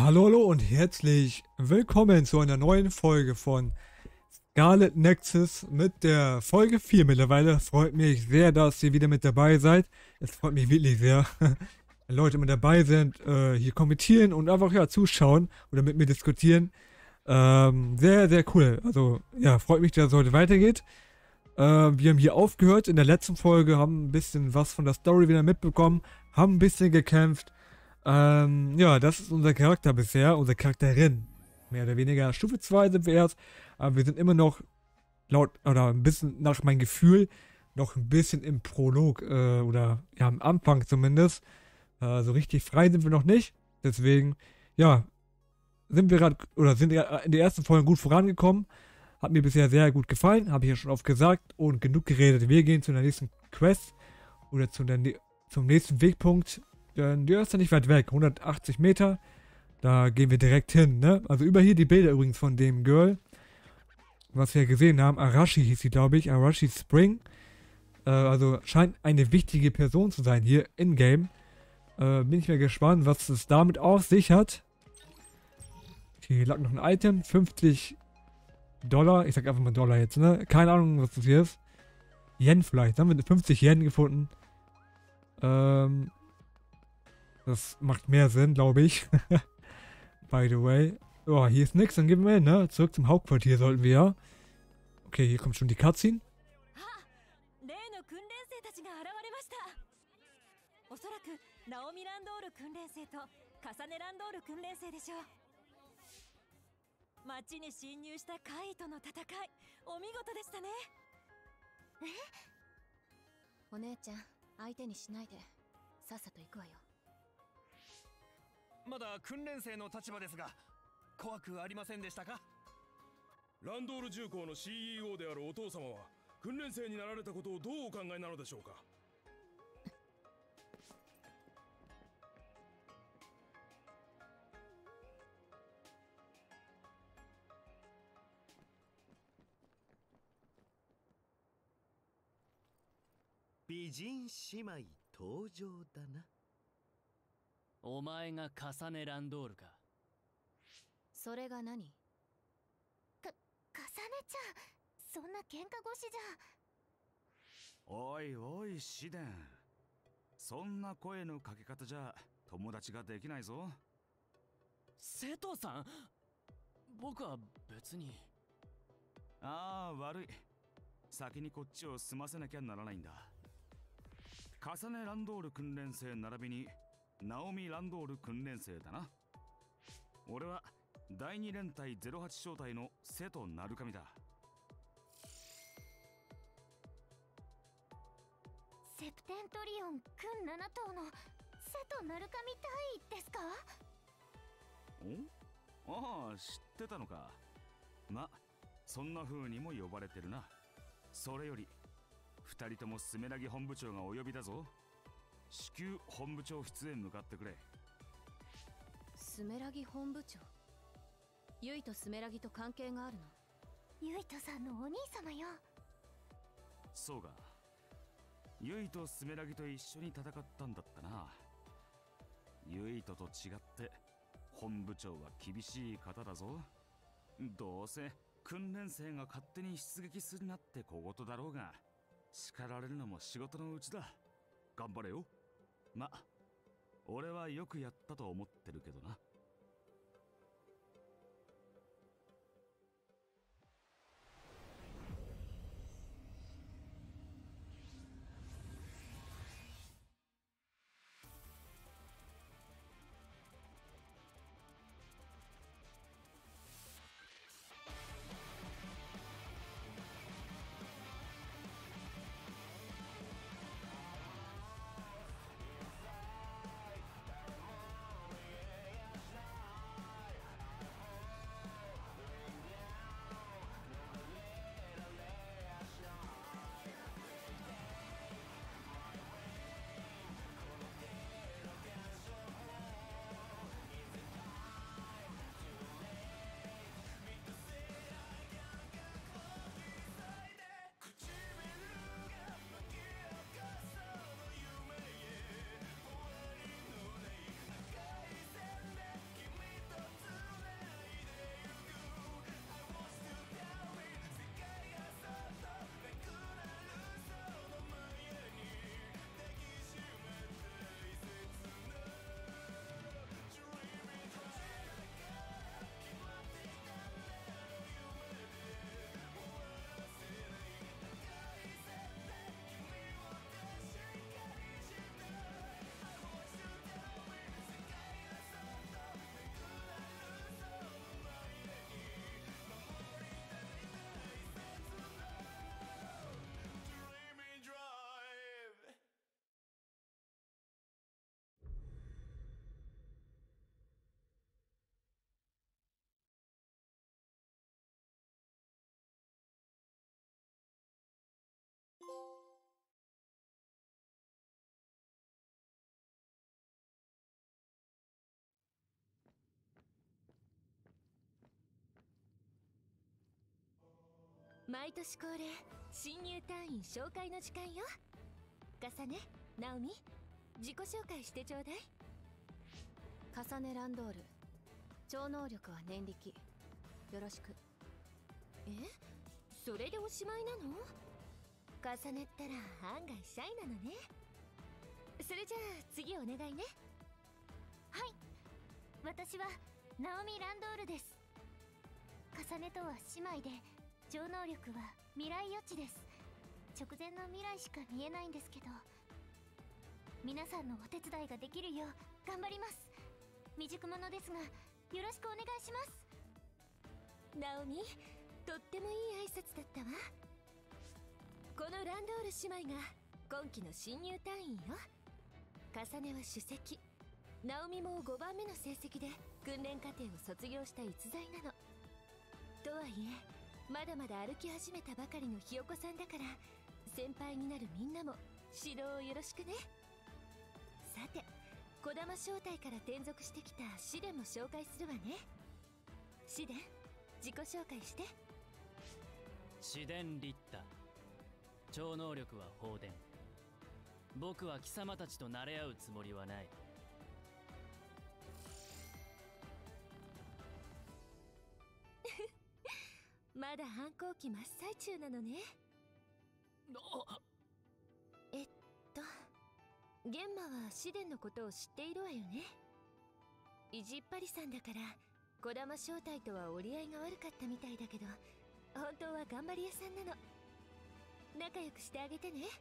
Hallo, hallo und herzlich willkommen zu einer neuen Folge von Scarlet Nexus mit der Folge 4 mittlerweile. Freut mich sehr, dass ihr wieder mit dabei seid. Es freut mich wirklich sehr, wenn Leute mit dabei sind, hier kommentieren und einfach ja zuschauen oder mit mir diskutieren. Sehr, sehr cool. Also ja, freut mich, dass es heute weitergeht. Wir haben hier aufgehört in der letzten Folge, haben ein bisschen was von der Story wieder mitbekommen, haben ein bisschen gekämpft. Ja, das ist unser Charakter bisher, unsere Charakterin. Mehr oder weniger. Stufe 2 sind wir erst, aber wir sind immer noch laut, oder ein bisschen nach meinem Gefühl, noch ein bisschen im Prolog, oder ja, am Anfang zumindest. So richtig frei sind wir noch nicht. Deswegen, ja, sind wir gerade, oder sind ja in der ersten Folge gut vorangekommen. Hat mir bisher sehr gut gefallen, habe ich ja schon oft gesagt. Und genug geredet. Wir gehen zu der nächsten Quest oder zum nächsten Wegpunkt. Denn der ist ja nicht weit weg, 180 Meter. Da gehen wir direkt hin, ne? Also über hier die Bilder übrigens von dem Girl, was wir gesehen haben. Arashi hieß sie, glaube ich. Arashi Spring. Also scheint eine wichtige Person zu sein hier in-game. Bin ich mal gespannt, was es damit auf sich hat. Okay, hier lag noch ein Item. 50 Dollar. Ich sag einfach mal Dollar jetzt, ne? Keine Ahnung, was das hier ist. Yen vielleicht. Da haben wir 50 Yen gefunden. Das macht mehr Sinn, glaube ich. By the way. Oh, hier ist nix, dann gehen wir hin, ne? Zurück zum Hauptquartier sollten wir ja. Okay, hier kommt schon die Cutscene. おそらくナオミ・ランドール訓練生とカサネ・ランドール訓練生でしょう。町に侵入した怪異との戦い、お見事でしたね。 お姉ちゃん、相手にしないでさっさと行くわよ。 まだ訓練生の立場ですが、怖くありませんでしたか？ランドール重工の CEO であるお父様は訓練生になられたことをどうお考えなのでしょうか？ 美人姉妹登場だな。 お前がカサネ・ランドールか。 それが何？ カサネちゃん、そんな喧嘩越しじゃ。 おいおいシデン、そんな声のかけ方じゃ友達ができないぞ。 瀬戸さん、僕は別に。 ああ、悪い。先にこっちを済ませなきゃならないんだ。カサネ・ランドール訓練生並びにナオミ・ランドール訓練生だな。俺は第二連隊08小隊の瀬戸鳴神だ。 セプテントリオン君7頭の瀬戸鳴神隊ですか？ お？ああ、知ってたのか。ま、そんな風にも呼ばれてるな。それより二人ともスメラギ本部長がお呼びだぞ。至急本部長室へ向かってくれ。 スメラギ本部長。ユイとスメラギと関係があるの？ ユイトさんのお兄様よ。 そうか。ユイとスメラギと一緒に戦ったんだったな。ユイとと違って本部長は厳しい方だぞ。どうせ訓練生が勝手に出撃するなって小言だろうが、叱られるのも仕事のうちだ。頑張れよ。ま、俺はよくやったと思ってるけどな。 毎年恒例新入隊員紹介の時間よ。かさね、ナオミ、自己紹介してちょうだい。カサネ・ランドール、超能力は念力、よろしく。それでおしまいなの？カサネったら案外シャイなのね。それじゃあ次お願いね。 はい、私はナオミ・ランドールです。カサネとは姉妹で、超能力は未来予知です。直前の未来しか見えないんですけど、皆さんのお手伝いができるよう頑張ります。未熟者ですがよろしくお願いします。 ナオミ、とってもいい挨拶だったわ。このランドール姉妹が今期の新入隊員よ。カサネは首席、ナオミも5番目の成績で訓練課程を卒業した逸材なの。とはいえまだまだ歩き始めたばかりのひよこさんだから、先輩になるみんなも指導をよろしくね。さて、児玉小隊から転属してきたシデンも紹介するわね。シデン、自己紹介して。 シデン・リッタ、超能力は放電。僕は貴様たちと慣れ合うつもりはない。 まだ反抗期真っ最中なのね。ゲンマはシデンのことを知っているわよね。意地っ張りさんだから児玉小隊とは折り合いが悪かったみたいだけど、本当は頑張り屋さんなの。仲良くしてあげてね。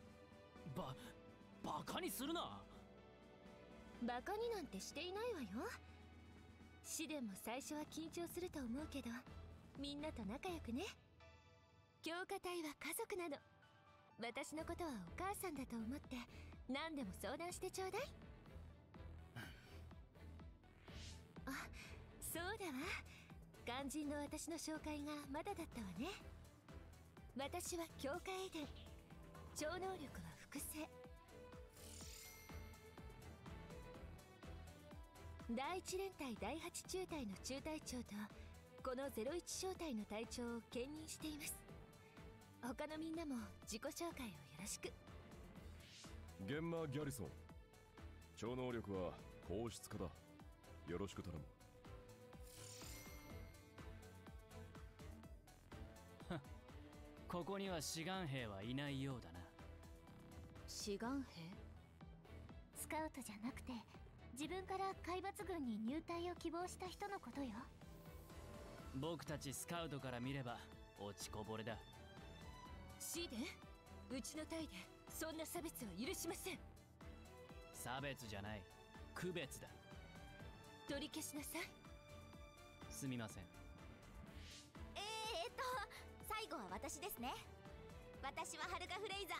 バカにするな。 バカになんてしていないわよ。シデンも最初は緊張すると思うけど、みんなと仲良くね。強化隊は家族なの。私のことはお母さんだと思って何でも相談してちょうだい。あ、そうだわ。肝心の私の紹介がまだだったわね。私は強化エデン、超能力は複製。第一連隊第8中隊の中隊長とこの01小隊の隊長を兼任しています。他のみんなも自己紹介をよろしく。 ゲンマ・ギャリソン、超能力は放出家だ。よろしく頼む。 ここには志願兵はいないようだな。 志願兵？ スカウトじゃなくて自分から海抜軍に入隊を希望した人のことよ。 僕たちスカウトから見れば落ちこぼれだ。 シーデン、うちの隊でそんな差別は許しません。 差別じゃない、区別だ。 取り消しなさい。 すみません。 最後は私ですね。私はハルガ・フレイザ。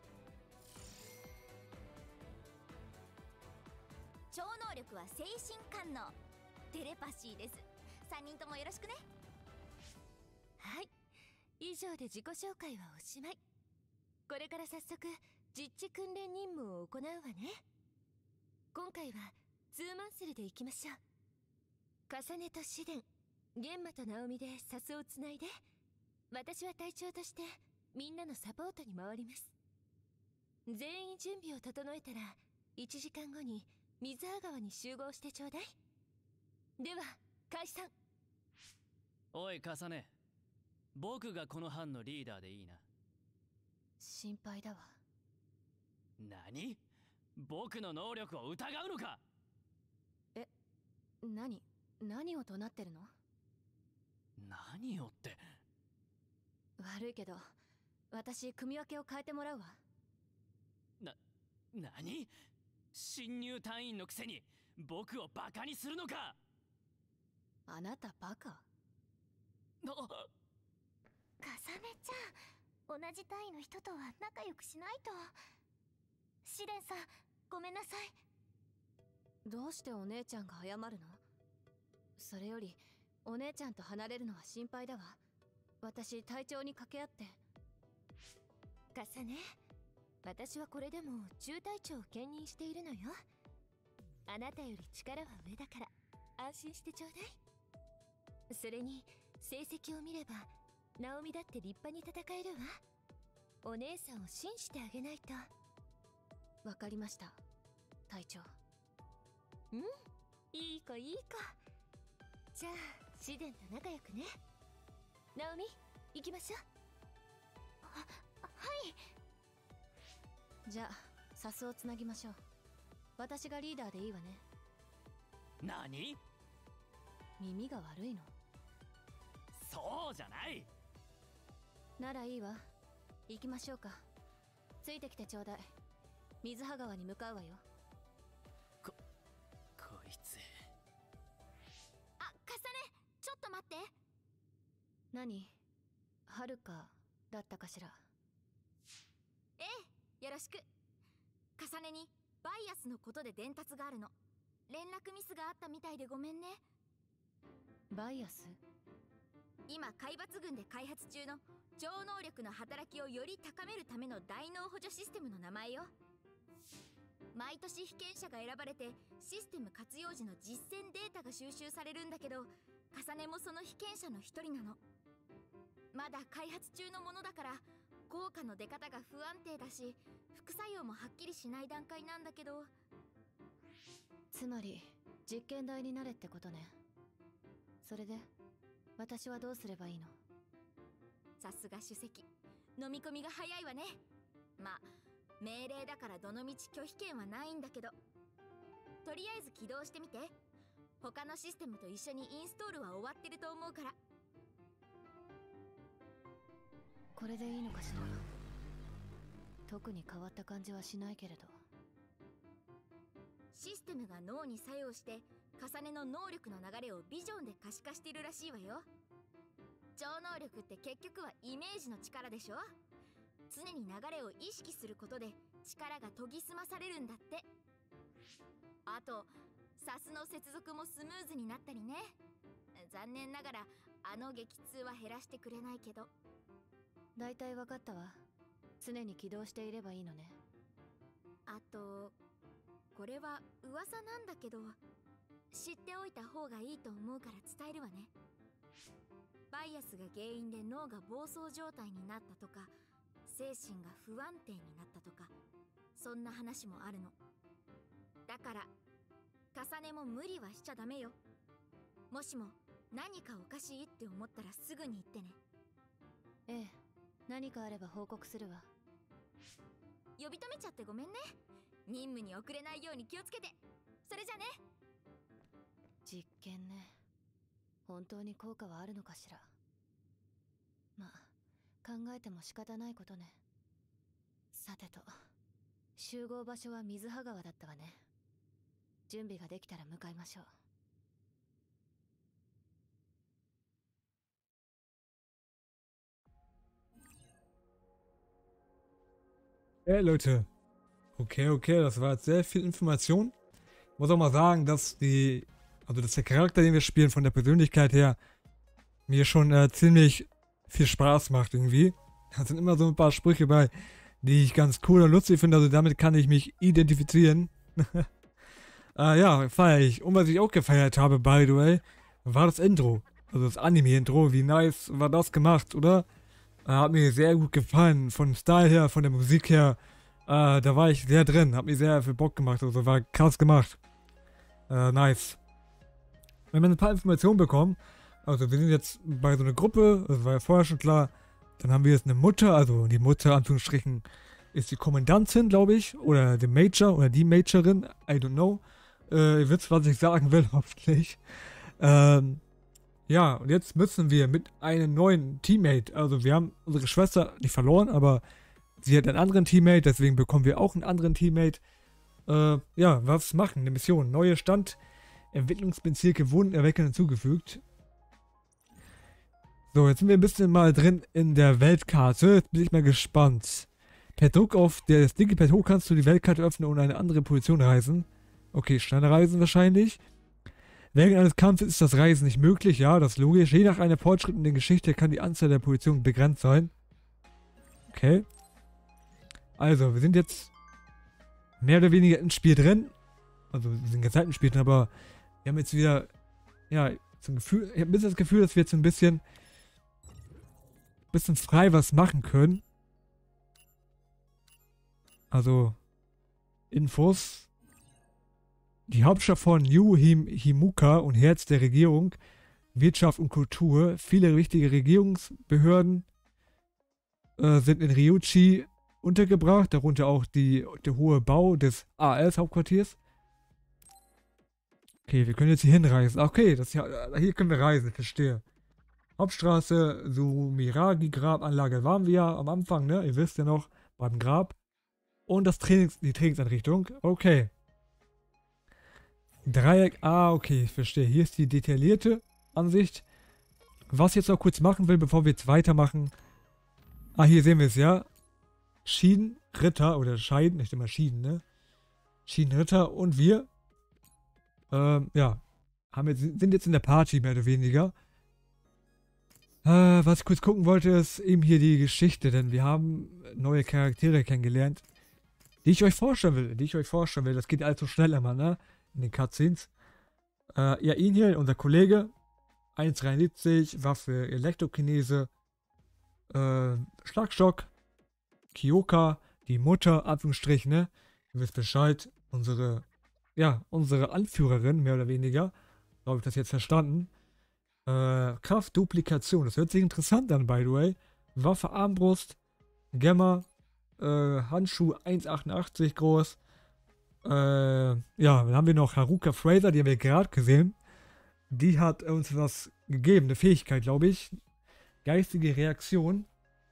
超能力は精神官能、テレパシーです。3人ともよろしくね。 はい、以上で自己紹介はおしまい。これから早速実地訓練任務を行うわね。今回はツーマンセルで行きましょう。カサネとシデン、ゲンマとナオミでサスをつないで、私は隊長としてみんなのサポートに回ります。全員準備を整えたら1時間後に水葉川に集合してちょうだい。では解散。 おいカサネ、僕がこの班のリーダーでいいな。 心配だわ。 何？僕の能力を疑うのか？ 何を怒鳴ってるの？ 何をって。 悪いけど私組み分けを変えてもらうわ。 何？新入隊員のくせに僕をバカにするのか？ あなたバカ？ カサネちゃん、同じ隊の人とは仲良くしないと。シデンさん、ごめんなさい。 どうしてお姉ちゃんが謝るの？それよりお姉ちゃんと離れるのは心配だわ。私隊長に掛け合って。カサネ、私はこれでも中隊長を兼任しているのよ。あなたより力は上だから安心してちょうだい。それに成績を見ればナオミだって立派に戦えるわ。お姉さんを信じてあげないと。わかりました、隊長。いい子いい子。じゃあシデンと仲良くね。ナオミ、行きましょう。はい。じゃあサスをつなぎましょう。私がリーダーでいいわね。 何？ 耳が悪いの？ そうじゃない。 ならいいわ。行きましょうか。ついてきてちょうだい。水葉川に向かうわよ。 こいつ。 あ、カサネ、ちょっと待って。 何？はるかだったかしら。 ええ、よろしく。カサネにバイアスのことで伝達があるの。連絡ミスがあったみたいでごめんね。 バイアス？ 今海抜軍で開発中の超能力の働きをより高めるための大脳補助システムの名前よ。毎年被験者が選ばれてシステム活用時の実践データが収集されるんだけど、カサネもその被験者の一人なの。まだ開発中のものだから効果の出方が不安定だし、副作用もはっきりしない段階なんだけど。 つまり実験台になれってことね。それで私はどうすればいいの？ さすが主席、飲み込みが早いわね。まあ命令だからどのみち拒否権はないんだけど、とりあえず起動してみて。他のシステムと一緒にインストールは終わってると思うから。 これでいいのかしら。特に変わった感じはしないけれど。 システムが脳に作用して重ねの能力の流れをビジョンで可視化しているらしいわよ。超能力って結局はイメージの力でしょ。常に流れを意識することで力が研ぎ澄まされるんだって。あとサスの接続もスムーズになったりね。残念ながらあの激痛は減らしてくれないけど。 だいたい分かったわ。常に起動していればいいのね。 あとこれは噂なんだけど、知っておいた方がいいと思うから伝えるわね。バイアスが原因で脳が暴走状態になったとか、精神が不安定になったとか、そんな話もあるの。だから重ねも無理はしちゃダメよ。もしも何かおかしいって思ったらすぐに言ってね。 ええ、何かあれば報告するわ。 呼び止めちゃってごめんね。任務に遅れないように気をつけて。それじゃね。 実験ね。本当に効果はあるのかしら。まあ考えても仕方ないことね。さてと、集合場所は水葉川だったわね。準備ができたら向かいましょう。 Leute. Okay, das war jetzt sehr viel Information. Muss auch mal sagen, dass dass der Charakter, den wir spielen, von der Persönlichkeit her, mir schon ziemlich viel Spaß macht irgendwie. Da sind immer so ein paar Sprüche bei, die ich ganz cool und lustig finde, also damit kann ich mich identifizieren. Ja, feiere ich. Und was ich auch gefeiert habe, by the way, war das Intro. Also das Anime-Intro. Wie nice war das gemacht, oder? Hat mir sehr gut gefallen. Von Style her, von der Musik her. Da war ich sehr drin. Hat mir sehr viel Bock gemacht. Also war krass gemacht. Nice. Wenn wir ein paar Informationen bekommen. Also wir sind jetzt bei so einer Gruppe. Das war ja vorher schon klar. Dann haben wir jetzt eine Mutter. Also die Mutter, Anführungsstrichen, ist die Kommandantin, glaube ich. Oder der Major oder die Majorin. I don't know. Ihr wisst, was ich sagen will, hoffentlich. Ja, und jetzt müssen wir mit einem neuen Teammate, also wir haben unsere Schwester nicht verloren, aber sie hat einen anderen Teammate, deswegen bekommen wir auch einen anderen Teammate. Ja, was machen? Eine Mission. Neue Stand, Entwicklungsbezirke wurden erwecken hinzugefügt. So, jetzt sind wir ein bisschen mal drin in der Weltkarte. Jetzt bin ich mal gespannt. Per Druck auf das Digipad hoch kannst du die Weltkarte öffnen und eine andere Position reisen. Okay, schnelle Reisen wahrscheinlich. Während eines Kampfes ist das Reisen nicht möglich, ja, das ist logisch. Je nach einer fortschrittenden Geschichte kann die Anzahl der Positionen begrenzt sein. Okay. Also, wir sind jetzt mehr oder weniger ins Spiel drin. Also, wir sind ganz Zeit im Spiel drin, aber wir haben jetzt wieder, ja, so ein Gefühl, ich habe ein bisschen das Gefühl, dass wir jetzt so ein bisschen bisschen frei was machen können. Also, Infos. Die Hauptstadt von New Himuka und Herz der Regierung, Wirtschaft und Kultur. Viele wichtige Regierungsbehörden sind in Ryuchi untergebracht, darunter auch der hohe Bau des AS-Hauptquartiers. Okay, wir können jetzt hier hinreisen. Okay, hier können wir reisen, verstehe. Hauptstraße, Sumiragi-Grabanlage waren wir ja am Anfang, ne? Ihr wisst ja noch, beim Grab. Und die Trainingseinrichtung. Okay. Dreieck, okay, ich verstehe. Hier ist die detaillierte Ansicht. Was ich jetzt noch kurz machen will, bevor wir jetzt weitermachen. Hier sehen wir es, ja. Schienenritter oder Scheiden, nicht immer Schienen, ne? Schienenritter und wir, ja, sind jetzt in der Party, mehr oder weniger. Was ich kurz gucken wollte, ist eben hier die Geschichte, denn wir haben neue Charaktere kennengelernt, die ich euch vorstellen will. Das geht allzu schnell immer, ne? In den Cutscenes. Ja, ihn hier, unser Kollege, 1,73, Waffe, Elektrokinese, Schlagstock, Kyoka, die Mutter, Anführungsstrich, ne? Ihr wisst Bescheid, unsere Anführerin, mehr oder weniger. So habe ich das jetzt verstanden. Kraftduplikation, das hört sich interessant an, by the way. Waffe, Armbrust, Gamma, Handschuh 1,88 groß. Ja, dann haben wir noch Haruka Fraser, die haben wir gerade gesehen. Die hat uns was gegeben, eine Fähigkeit, glaube ich. Geistige Reaktion.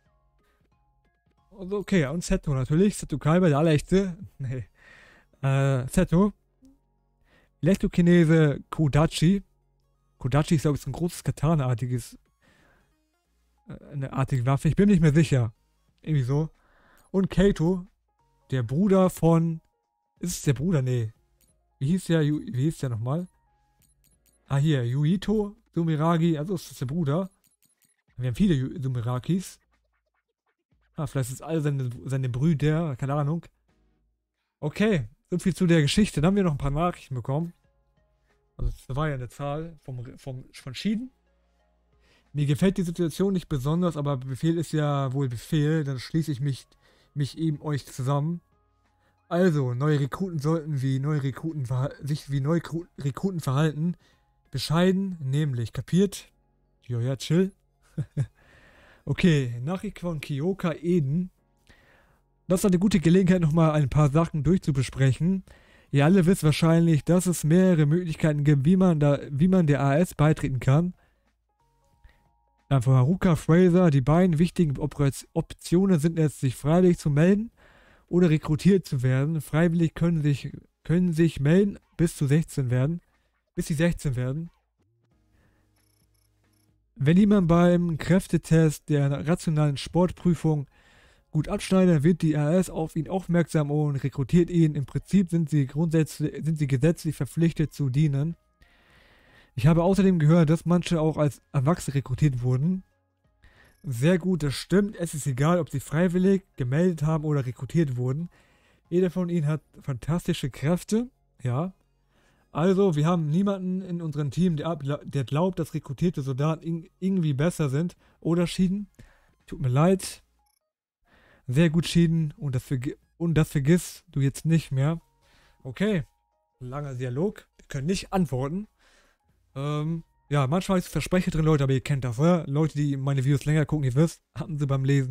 Also okay, und Seto natürlich. Seto Kaiba, der allerechte. Nee. Seto. Elektrokinese Kodachi. Kodachi ist, glaube ich, so ein großes Katana-artiges. Eine artige Waffe. Ich bin nicht mehr sicher. Irgendwie so. Und Kaito, der Bruder von. Ist es der Bruder? Nee. Wie hieß der nochmal? Hier. Yuito Sumiragi. Also ist das der Bruder. Wir haben viele Sumirakis. Vielleicht ist es alle seine Brüder. Keine Ahnung. Okay. So viel zu der Geschichte. Dann haben wir noch ein paar Nachrichten bekommen. Also das war ja eine Zahl von Schieden. Mir gefällt die Situation nicht besonders, aber Befehl ist ja wohl Befehl. Dann schließe ich mich eben euch zusammen. Also, neue Rekruten sollten sich wie neue Rekruten verhalten. Bescheiden, nämlich, kapiert? Ja, chill. Okay, Nachricht von Kyoka Eden. Das ist eine gute Gelegenheit, nochmal ein paar Sachen durchzubesprechen. Ihr alle wisst wahrscheinlich, dass es mehrere Möglichkeiten gibt, wie man der AS beitreten kann. Dann von Haruka Fraser, die beiden wichtigen Optionen sind es, sich freiwillig zu melden oder rekrutiert zu werden. Freiwillig können sich melden, bis sie 16 werden. Wenn jemand beim Kräftetest der rationalen Sportprüfung gut abschneidet, wird die AS auf ihn aufmerksam und rekrutiert ihn. Im Prinzip sind sie gesetzlich verpflichtet zu dienen. Ich habe außerdem gehört, dass manche auch als Erwachsene rekrutiert wurden. Sehr gut, das stimmt. Es ist egal, ob sie freiwillig gemeldet haben oder rekrutiert wurden. Jeder von ihnen hat fantastische Kräfte. Ja. Also, wir haben niemanden in unserem Team, der glaubt, dass rekrutierte Soldaten irgendwie besser sind. Oder Schieden. Tut mir leid. Sehr gut, Schieden. Und das vergisst du jetzt nicht mehr. Okay. Langer Dialog. Wir können nicht antworten. Ja, manchmal ist Versprecher drin, Leute, aber ihr kennt das, oder? Leute, die meine Videos länger gucken, ihr wisst, hatten sie beim Lesen.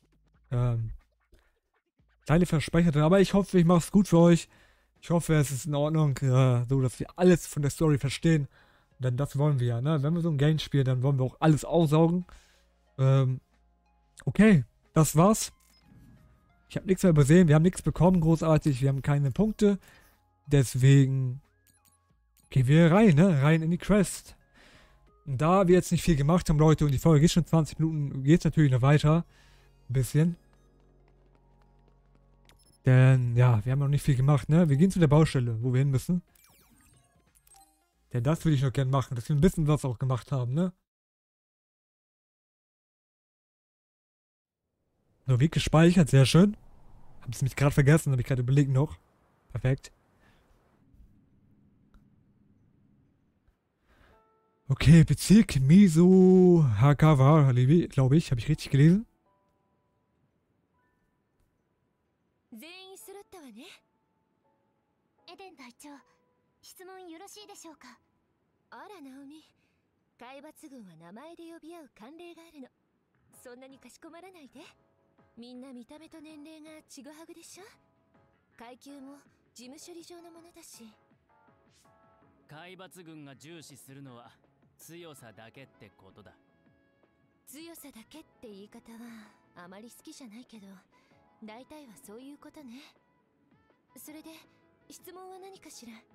Kleine Versprecher drin, aber ich hoffe, ich mache es gut für euch. Ich hoffe, es ist in Ordnung, so dass wir alles von der Story verstehen. Denn das wollen wir ja, ne? Wenn wir so ein Game spielen, dann wollen wir auch alles aussaugen. Okay, das war's. Ich habe nichts mehr übersehen, wir haben nichts bekommen, großartig, wir haben keine Punkte. Deswegen gehen wir rein, ne? Rein in die Quest. Und da wir jetzt nicht viel gemacht haben, Leute, und die Folge geht schon 20 Minuten, geht es natürlich noch weiter. Ein bisschen. Denn, ja, wir haben noch nicht viel gemacht, ne? Wir gehen zu der Baustelle, wo wir hin müssen. Denn das würde ich noch gerne machen, dass wir ein bisschen was auch gemacht haben, ne? So, wie gespeichert, sehr schön. Hab es mich gerade vergessen, habe ich gerade überlegt noch. Perfekt. Okay, Bezirk Miso Hagawa, glaube ich. Habe ich richtig gelesen? 全員揃ったわね。 エデン隊長、質問よろしいでしょうか。 あらナオミ、海抜軍は名前で呼び合う慣例があるの。そんなにかしこまらないで。みんな見た目と年齢がちぐはぐでしょ。階級も事務処理上のものだし。 海抜軍が重視するのは強さだけってことだ。 強さだけって言い方はあまり好きじゃないけど、大体はそういうことね。それで質問は何かしら。 はい。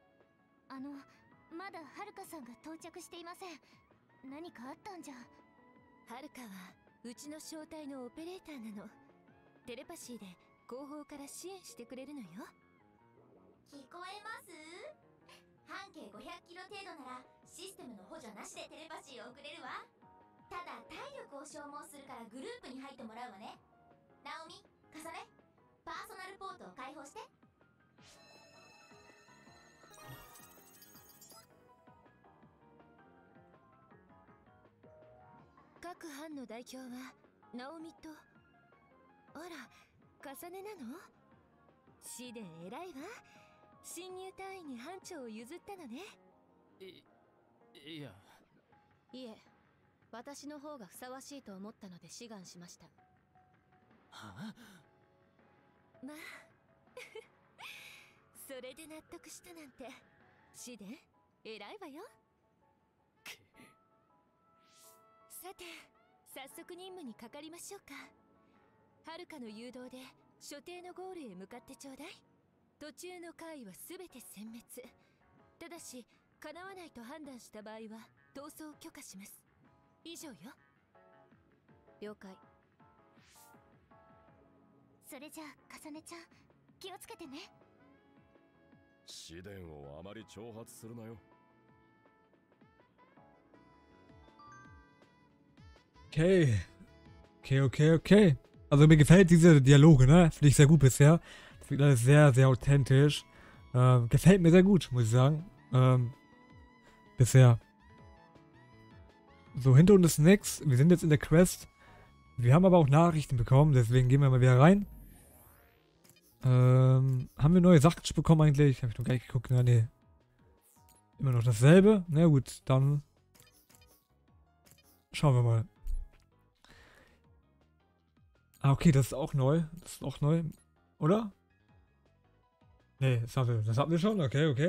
まだはるかさんが到着していません。何かあったんじゃ。 はるかはうちの小隊のオペレーターなの。テレパシーで後方から支援してくれるのよ。 聞こえます？半径500キロ程度ならシステムの補助なしでテレパシーを送れるわ。ただ体力を消耗するからグループに入ってもらうわね。ナオミ、カサネ、パーソナルポートを開放して。 各班の代表はナオミと、あら、カサネなの？シデン偉いわ。新入隊員に班長を譲ったのね。 いや。 いえ、私の方がふさわしいと思ったので志願しました。 はあ？ まあそれで納得したなんて、シデン偉いわよ。さて、早速任務にかかりましょうか。はるかの誘導で所定のゴールへ向かってちょうだい。途中の階はすべて殲滅。ただし叶わないと判断した場合は逃走を許可します。以上よ。 了解。 それじゃあかさねちゃん、気をつけてね。 試練をあまり挑発するなよ。 Okay. Also mir gefällt diese Dialoge, ne? Finde ich sehr gut bisher. Das wird alles sehr, sehr authentisch. Gefällt mir sehr gut, muss ich sagen. Bisher. So, hinter uns ist nix. Wir sind jetzt in der Quest. Wir haben aber auch Nachrichten bekommen, deswegen gehen wir mal wieder rein. Haben wir neue Sachen bekommen eigentlich? Habe ich noch gar nicht geguckt. Na, nee. Immer noch dasselbe. Na gut, dann schauen wir mal. Ah, okay, das ist auch neu. Das ist auch neu. Oder? Nee, das hatten wir schon. Okay.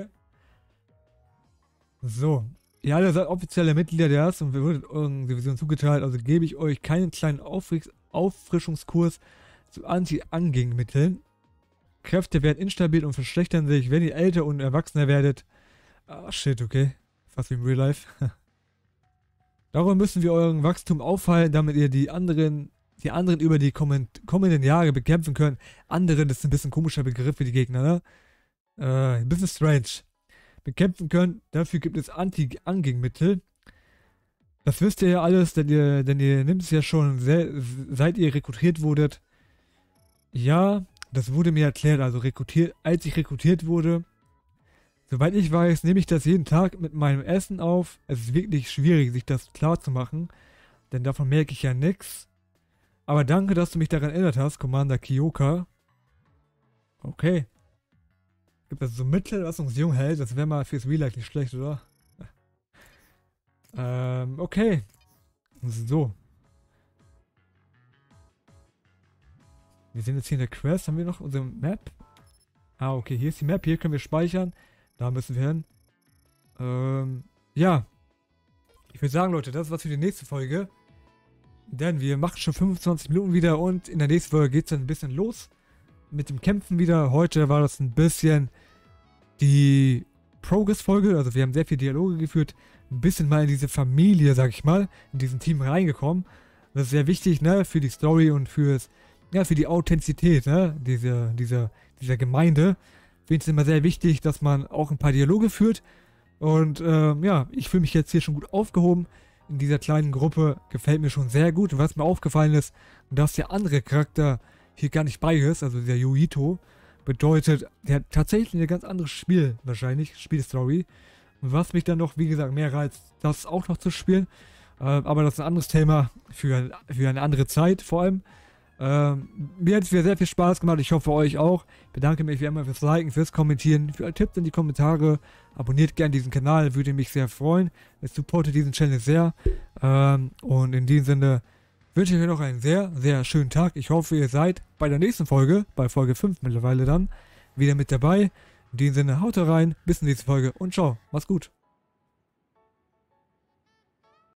So. Ihr alle seid offizielle Mitglieder der ersten und wir wurden euren Division zugeteilt, also gebe ich euch keinen kleinen Auffrischungskurs zu Anti-Anging-Mitteln. Kräfte werden instabil und verschlechtern sich, wenn ihr älter und erwachsener werdet. Ah, shit, okay. Fast wie im Real Life. Darum müssen wir euren Wachstum aufhalten, damit ihr die anderen über die kommenden Jahre bekämpfen könnt. Andere, das ist ein bisschen komischer Begriff für die Gegner, ne? Ein bisschen strange. Bekämpfen könnt, dafür gibt es Anti-Anging-Mittel. Das wisst ihr ja alles, denn ihr nehmt es ja schon, seit ihr rekrutiert wurdet. Ja, das wurde mir erklärt, also als ich rekrutiert wurde. Soweit ich weiß, nehme ich das jeden Tag mit meinem Essen auf. Es ist wirklich schwierig, sich das klar zu machen, denn davon merke ich ja nichts. Aber danke, dass du mich daran erinnert hast, Commander Kyoka. Okay. Gibt es so Mittel, was uns jung hält? Das wäre mal fürs Real Life nicht schlecht, oder? Okay. So. Wir sind jetzt hier in der Quest. Haben wir noch unsere Map? Ah, okay. Hier ist die Map. Hier können wir speichern. Da müssen wir hin. Ja. Ich würde sagen, Leute, das war's für die nächste Folge. Denn wir machen schon 25 Minuten wieder und in der nächsten Folge geht es dann ein bisschen los. Mit dem Kämpfen wieder. Heute war das ein bisschen die Progress-Folge. Also wir haben sehr viele Dialoge geführt. Ein bisschen mal in diese Familie, sag ich mal, in diesem Team reingekommen. Das ist sehr wichtig, ne, für die Story und für die Authentizität, ne, dieser Gemeinde. Ich finde es immer sehr wichtig, dass man auch ein paar Dialoge führt. Und ja, ich fühle mich jetzt hier schon gut aufgehoben. In dieser kleinen Gruppe gefällt mir schon sehr gut. Und was mir aufgefallen ist, dass der andere Charakter hier gar nicht bei ist, also der Yuito, bedeutet, der hat tatsächlich eine ganz andere Spielstory. was mich dann noch, wie gesagt, mehr reizt, das auch noch zu spielen. Aber das ist ein anderes Thema für eine andere Zeit vor allem. Mir hat es wieder sehr viel Spaß gemacht, ich hoffe euch auch. Ich bedanke mich wie immer fürs Liken, fürs Kommentieren, für alle Tipps in die Kommentare. Abonniert gerne diesen Kanal, würde mich sehr freuen. Ich supporte diesen Channel sehr. Und in diesem Sinne wünsche ich euch noch einen sehr, sehr schönen Tag. Ich hoffe, ihr seid bei der nächsten Folge, bei Folge 5 mittlerweile dann, wieder mit dabei. In diesem Sinne, haut rein, bis zur nächsten Folge und ciao, macht's gut.